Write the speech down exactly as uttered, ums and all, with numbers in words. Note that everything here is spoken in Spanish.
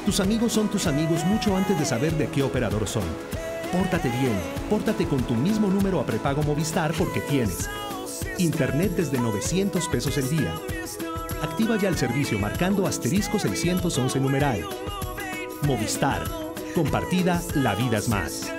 Tus amigos son tus amigos mucho antes de saber de qué operador son. Pórtate bien, pórtate con tu mismo número a prepago Movistar porque tienes Internet desde novecientos pesos el día. Activa ya el servicio marcando asterisco seiscientos once numeral. Movistar. Compartida, la vida es más.